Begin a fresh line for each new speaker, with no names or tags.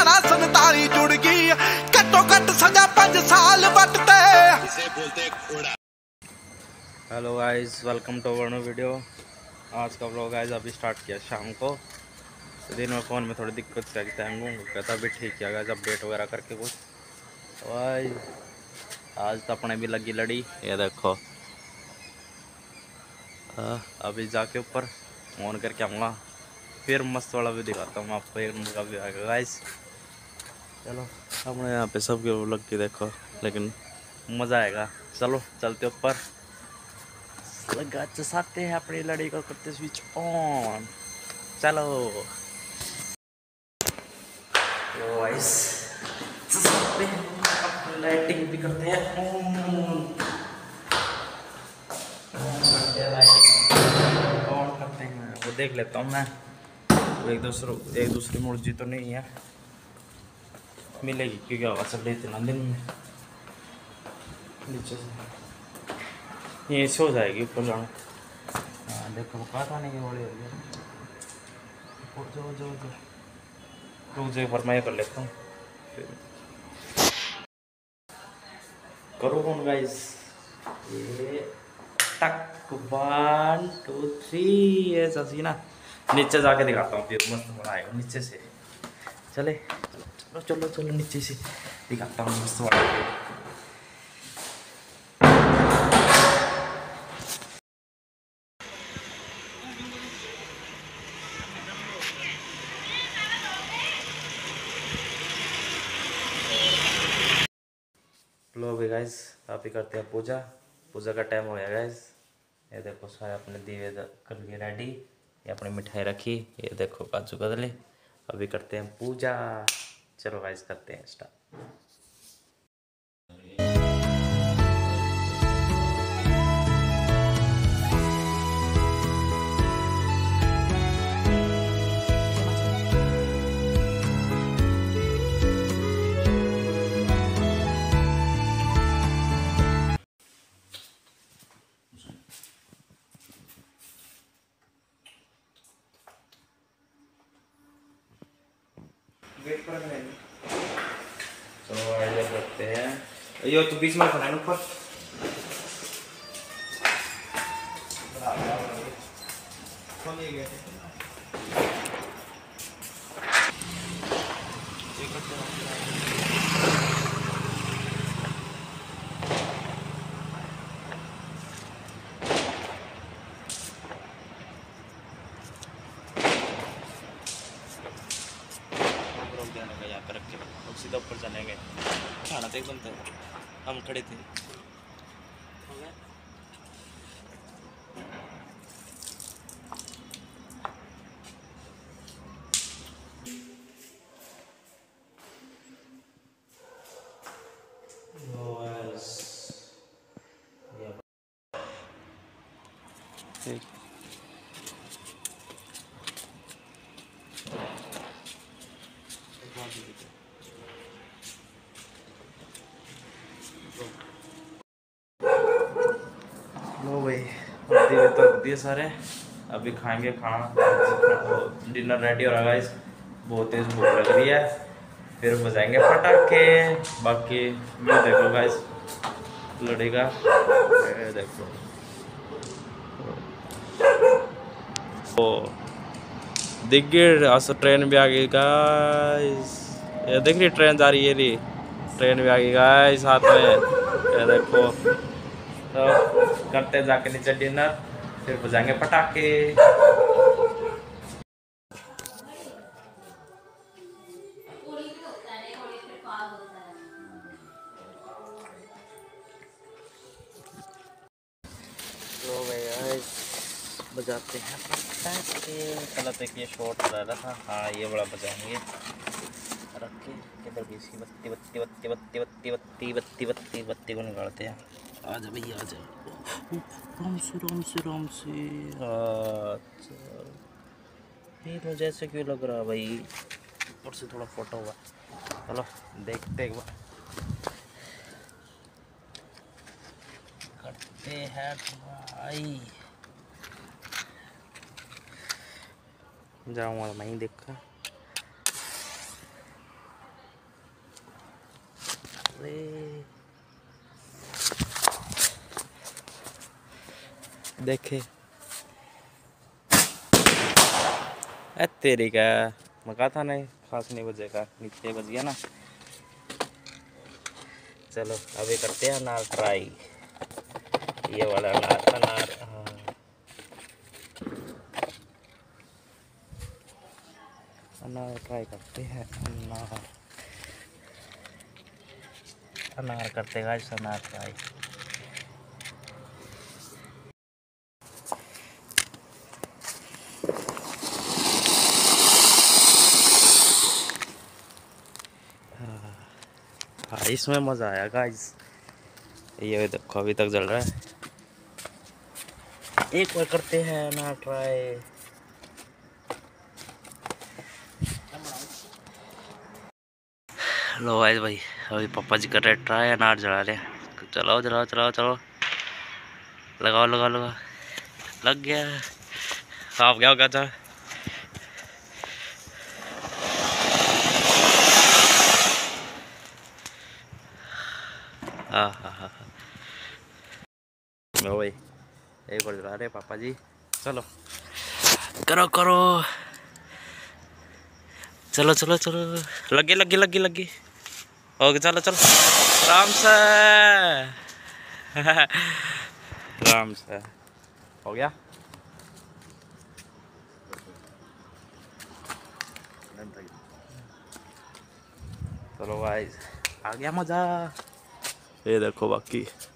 धारा 47 जुड़ गई, घट्टो घट सजा 5 साल बटते।
Hello guys, welcome to our new video. आज का व्लॉग गाइस अभी स्टार्ट किया शाम को। तो दिन में फ़ोन में थोड़ी दिक्कत थी, हैंग कहता अभी ठीक किया गाइस, अपडेट वगैरह करके कुछ। तो आज तो अपने भी लगी लड़ी, ये देखो। अभी जाके ऊपर ऑन करके आऊँगा, फिर मस्त वाला भी दिखाता हूँ आपको, एक नंबर का भी आएगा गाइस। चलो अपने यहाँ पे सबके व्लॉग की देखो, लेकिन मज़ा आएगा। चलो चलते ऊपर, लगा चसाते हैं अपनी लड़ी को, करते स्विच ऑन। चलो गाइस, चसाते हैं, अपनी लाइटिंग भी करते हैं ऑन। ऑन करते हैं, वो देख लेता हूँ मैं, एक दूसरी मुर्जी तो नहीं है मिलेगी, क्योंकि हवा चल रही थी ना दिन में। नीचे से ये सो जाएगी ऊपर जाना। हाँ देखो, वो कहा था नहीं बड़ी हो गया। जो रुक जाए, फरमाया कर लेता हूँ फिर करो कौन गाइस। ये टक 1 2 3 ऐसा सी ना। नीचे जाके दिखाता हूँ, फिर मस्त बनाएगा नीचे से। चले चलो चलो चलो, नीचे से दिखाता हूँ मस्त बनाएगा। लो भी गाइस, आप ही करते हैं पूजा। पूजा का टाइम हो गया गाइस। ये देखो सारे अपने दीवे कर लिए रेडी, ये अपनी मिठाई रखी, ये देखो काजू कतली। अभी करते हैं पूजा। चलो गाइस करते हैं स्टार्ट। वेट पर तो आइडिया करते हैं, यो तो बीच में खड़ा है ऊपर। यहाँ पर रख के और सीधा ऊपर चलेंगे। खाना तो एकदम था, हम खड़े थे। लो भाई, दिए तो दिए सारे, अभी खाएंगे खाना। डिनर रेडी हो रहा है गाइस, बहुत तेज भूख लग रही है। फिर बजाएंगे पटाखे। बाकी मैं देखो गाइस लड़ेगा, देखो ओ दिख गई ट्रेन भी आ गई गाइस। ये देख रही ट्रेन जा रही है, रही ट्रेन भी आ गई गाइस साथ में, ये देखो। तो करते जाके नीचे डिनर, फिर बजाएंगे पटाखे। तो भैया बजाते हैं पटाखे। गलत एक ये शॉर्ट रह रहा था, हाँ ये बड़ा बजाएंगे। रख के किधर भी इसकी बत्ती बत्ती बत्ती बत्ती बत्ती बत्ती बत्ती बत्ती बत्ती को निकालते हैं। आ जाओ भैया आ जाओ, राम से राम से राम से। अच्छा ये मुझे ऐसे क्यों लग रहा है भाई, ऊपर से थोड़ा फोटो हुआ। चलो देखते एक बार, करते हैं भाई। जाऊँगा मैं ही देखा। अरे देखे तेरी का मैं कहा था नहीं खास नहीं बजेगा, नीचे बज गया ना। चलो अभी करते हैं अनार ट्राई, ये वाला अनार अनार। हाँ अनार ट्राई करते हैं, अनार अनार करते हैं गाइस, अनार ट्राई। हाँ इसमें मज़ा आया गाइस, ये देखो अभी तक जल रहा है। एक बार करते हैं ना ट्राई। लो गाइस भाई अभी पापा जी कर रहे हैं ट्राई, अनार जला रहे हैं। चलाओ चलाओ चलाओ चलो, लगाओ लगाओ लगाओ, लग गया। आप क्या होगा था? हाँ हाँ हाँ लो भाई एक बार जला रहे पापा जी, चलो करो करो, चलो चलो चलो, लगे लगे लगे लगे, ओके चलो चलो, आराम से आराम से हो गया। चलो भाई आ गया मजा, ये देखो बाकी